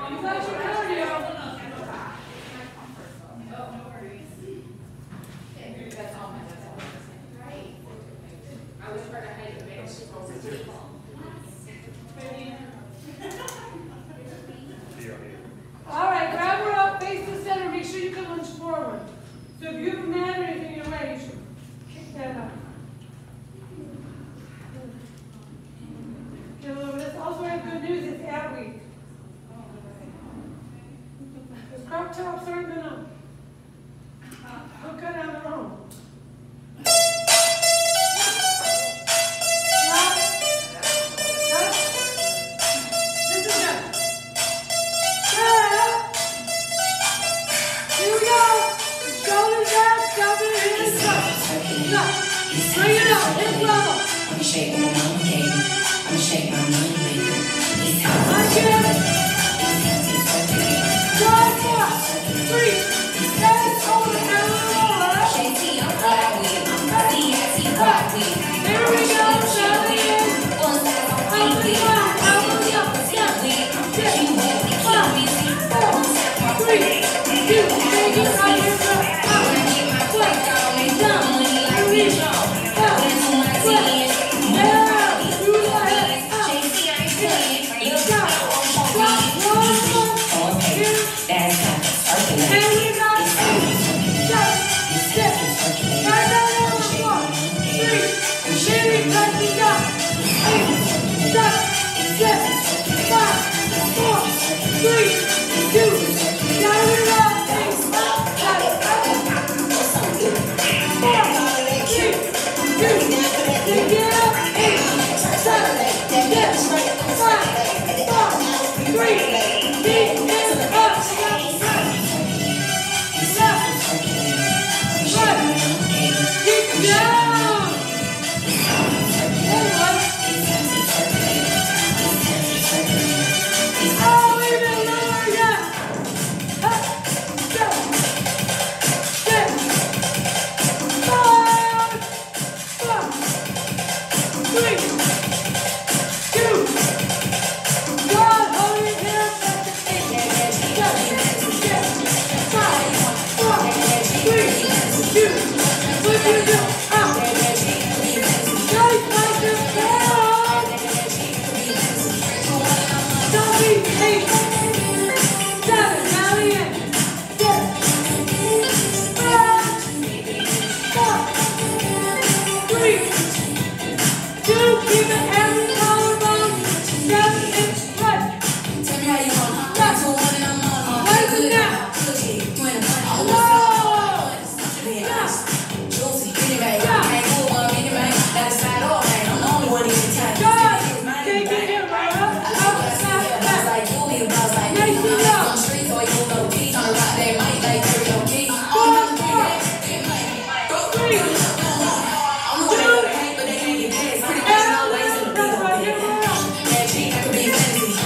You got your cardio. All right, grab her up, face the center. Make sure you can lunge forward. So if you have a mat or anything, you're ready. You should kick that up. Okay, well, this also have good news. It's ab week. The crop tops aren't gonna cut on their own. Bring it up, hip level. I'm shaking my mom game. I'm shaking my money maker. It's time to again. 3, 10, over and over. JT, I'm ride with. I'm CIT rock with. Here we go, 7. One side I'm Up and down, up and down. 6, 5, 4, 3, 2, take it right here. Up, foot, down, release. Fantasy.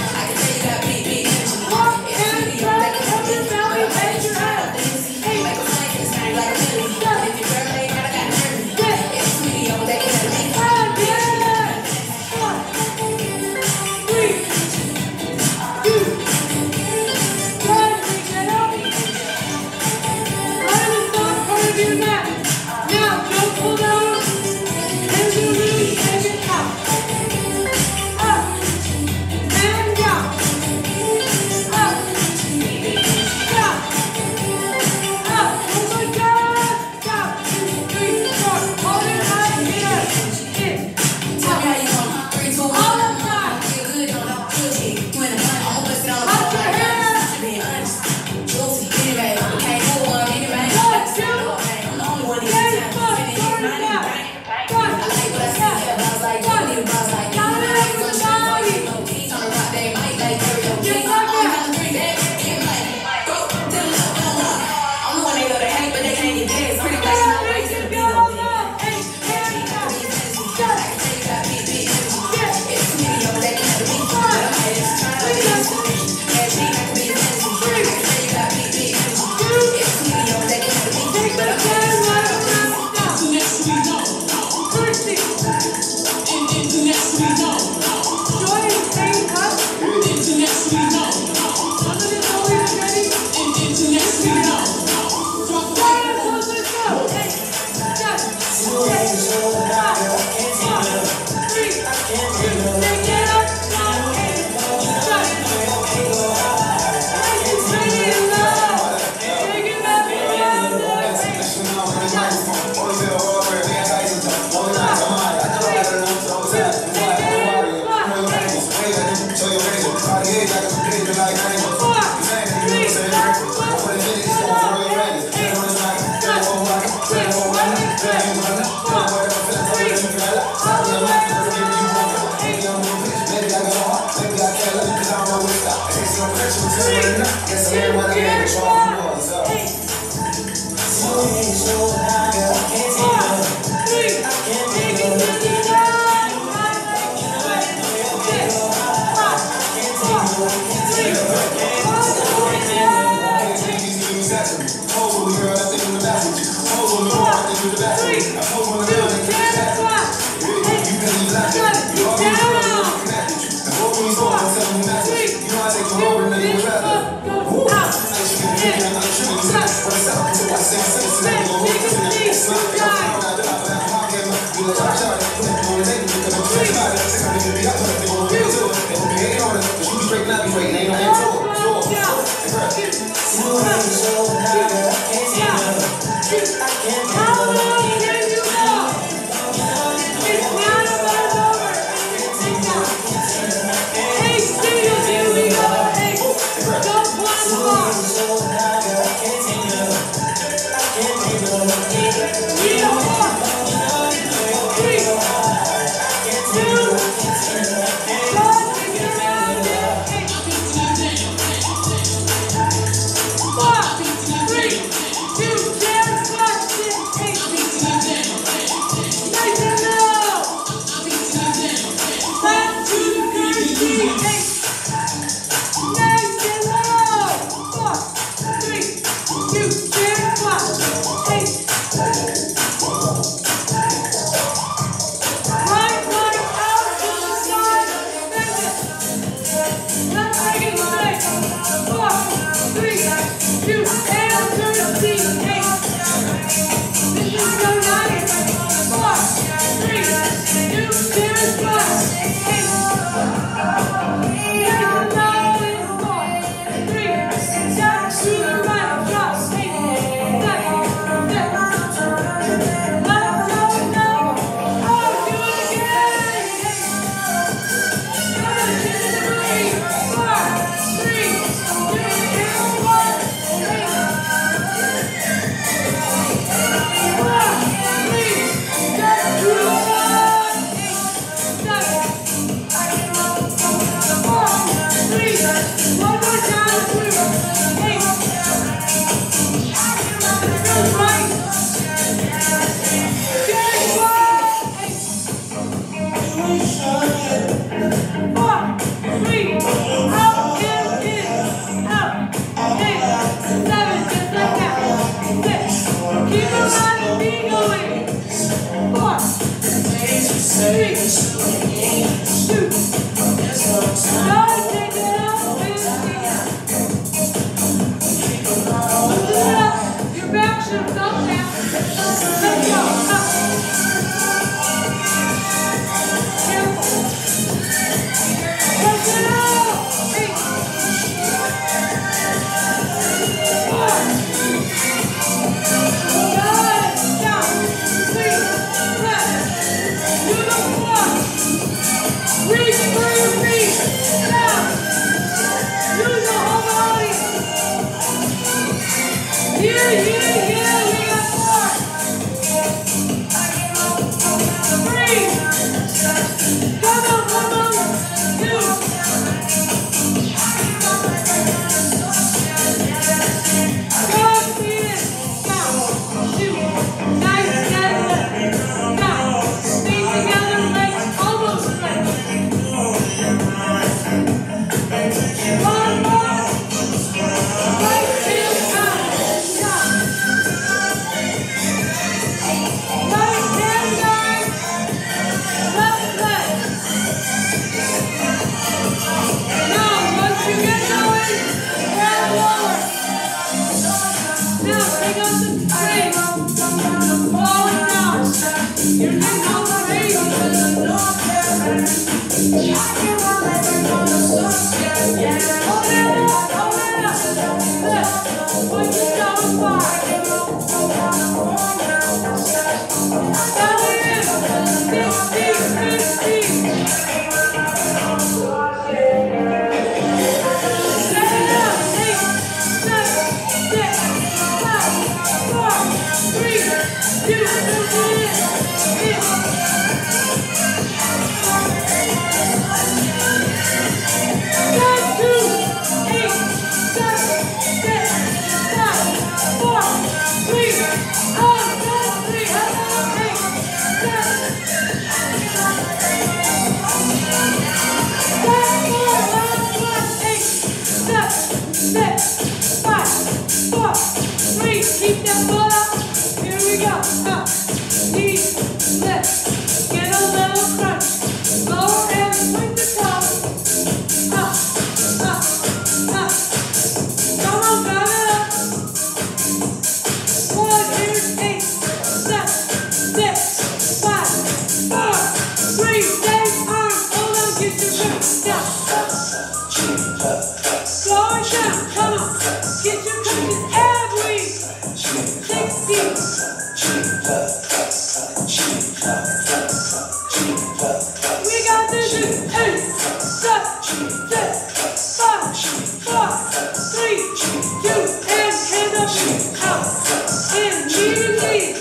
six, 5, 4, 3, 2, and hands up and out. Immediately.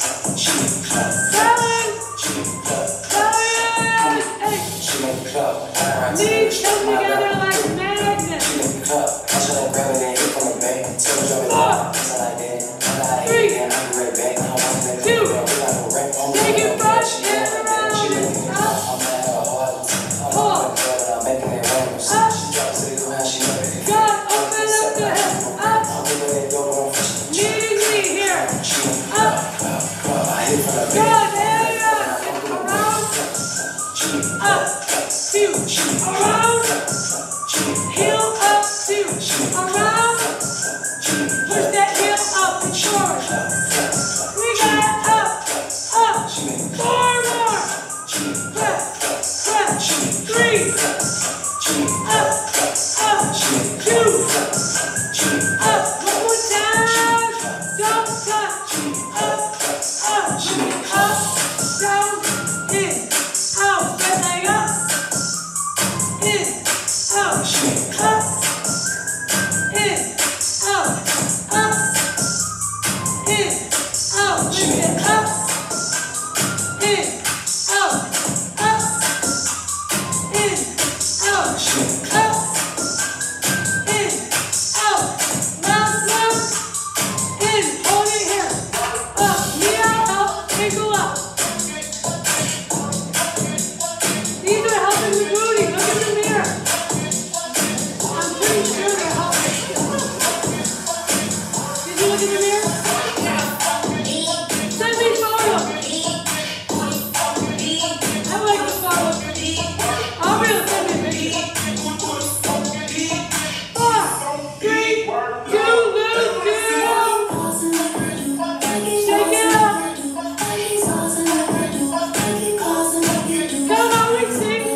7, 8. Knees come together like magnets. 4, 3, 2. Take it fresh and around and up. 4. Up. God, open up the hip. Up. Immediately here. Up. God, there you go. Around. Up. 2. Around. Heel up. 2. Around. Push that heel up and forward. We got it up. Up. 4 more. Press. Press. 3. Up. Up. 2. Up. One more time. Don't touch. Up. Up. Up. Down. In. Out. Right leg up. In. Out. Up. In. Out. Up. In. Out. Lift it up. In. Out. Up. In. Out. Up. In. Out. Last one. In. Hold it here. Up. Knee out. Ankle up. These are helping the booty. Look in the mirror. I'm pretty sure they're helping. Did you look in the mirror? Send me photos. I like the photos. I'll be able to send me a picture. 4, 3, 2, lose 2. Shake it up. Come on, we sing.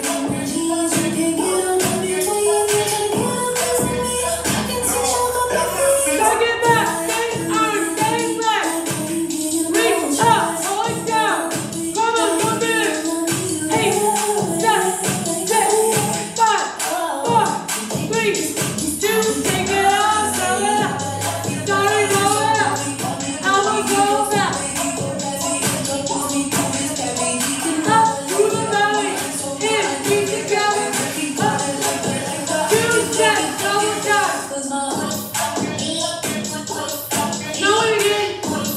Back it back. Stay arms, stay back. Reach up, hold down. Come on, go big. 8, 7, 6, 5, 4, 3, 2. Take it up, throw it up. Sorry, roll it up. Elbows roll back. Up through the belly. In, keep it going. Up. 2 steps, double time. Slow it again.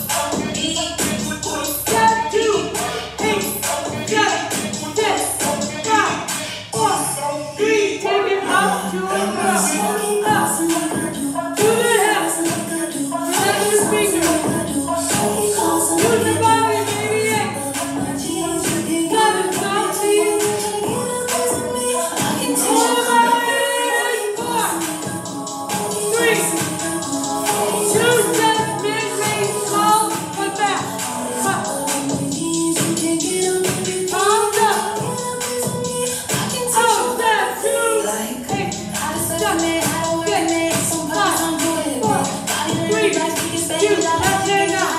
Step 2, 8, 7, 6, 5, 4, 3. Take it up to a row. Up. To the hips. Relax your fingers. Use your body, baby. 8, 7, 13. Hold the body. 4, 3, 2 steps, mid-range, slow, but back. Up. Palms up. Up, step 2, 8, 7, 6, 5, 4, 3, 2, left hand up.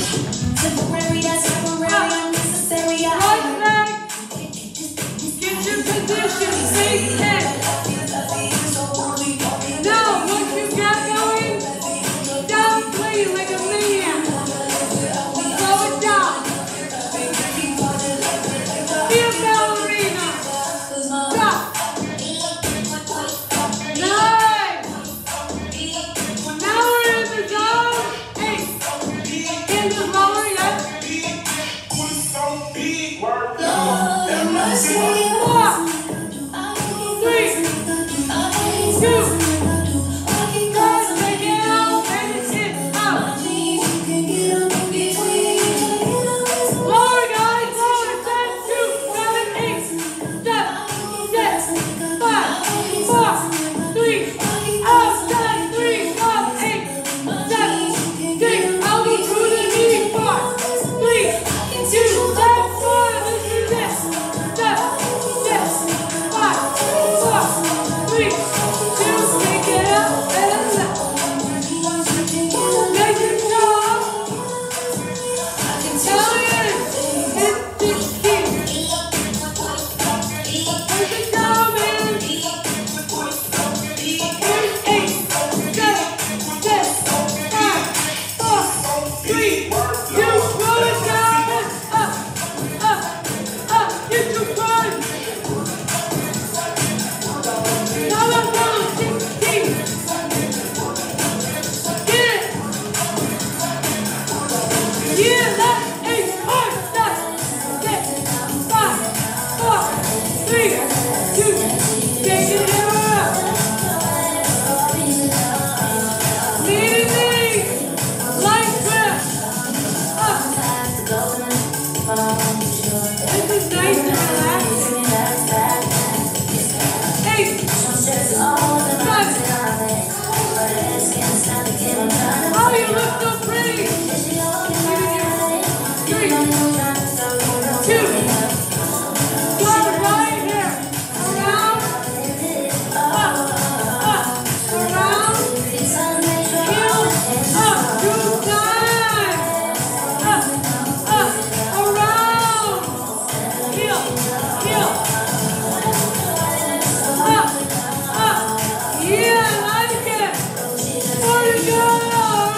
Right leg. Get your position, face in. Now, once you get going, downplay like a maniac. Slow it down. Be a ballerina. Stop. 9. Now we're in the zone. 8. In the lower, yes. 4, 3, 2. Guys, take it out and it's in, out. Lower, guys, lower. 10, 2, 7, 8, 7, 6, 5, 4, 3, up, 7, 3, 4, 8, 7, 6. Elbow to the knee. 4, 3, 2, step 4. Let's do this. 7, 6, 5, 4, 3, 2. Oh, you look so pretty. 3, 2, go right here. Around, up, around, heel, up, 2 times. Up, around, heel, up, yeah, I like it. More to go.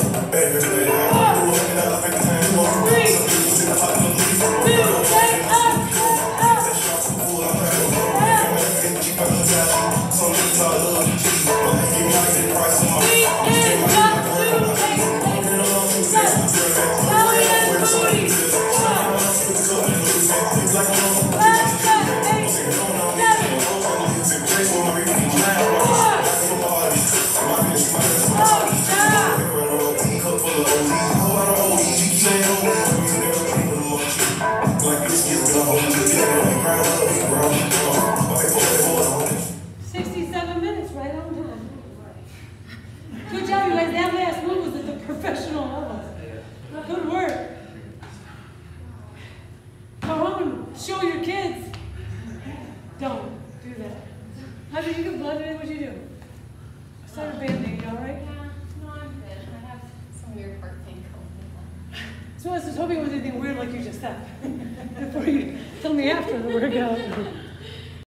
Good job, you guys. That last move was at the professional level. Good work. Go home and show your kids. Don't do that. How did you get blood today? What'd you do? I started band-aid, all right? Yeah, no, I'm good. I have some weird heart pain going on. So I was just hoping it was anything weird like you just said. Before you tell me after the workout.